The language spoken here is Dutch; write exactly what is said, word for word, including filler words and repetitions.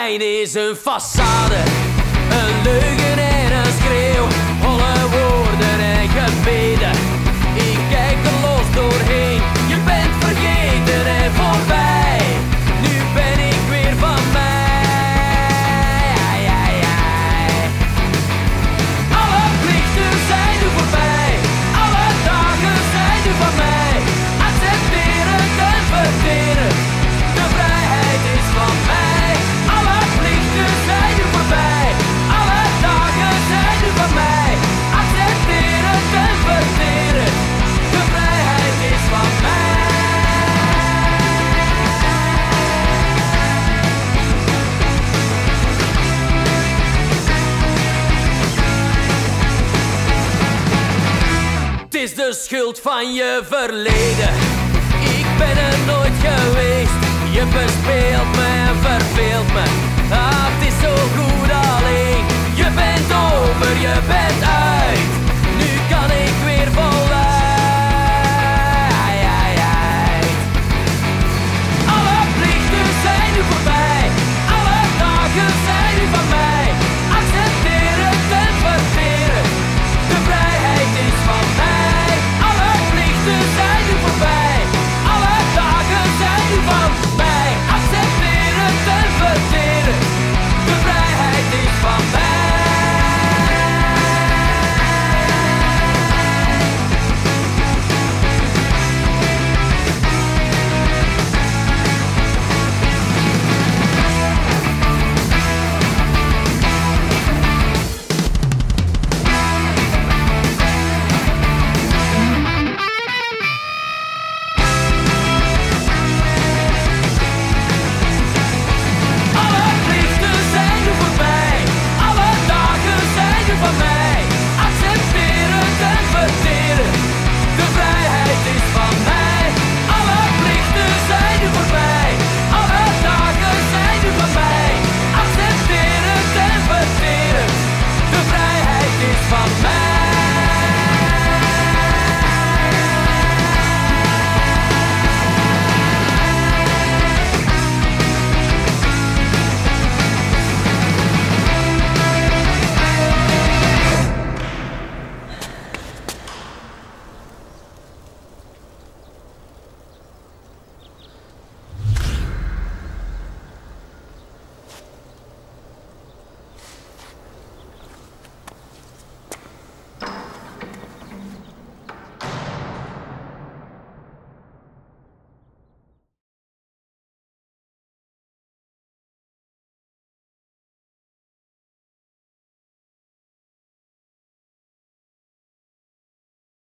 zijn is een façade, een leugen en een schreeuw. Holle woorden en gebeden, ik kijk er los doorheen. Je bent vergeten en voorbij, nu ben ik weer van mij. Ai, ai, ai. Alle plichten zijn nu voorbij, alle dagen zijn nu van mij. Accepteren en verteren, de vrijheid is van mij. Alle plichten zijn nu voorbij, alle dagen zijn nu van mij. Accepteren en verteren, de vrijheid is van mij. Het is de schuld van je verleden, ik ben er nooit geweest. Je bespeelt me en verveelt me, ah, het is zo goed.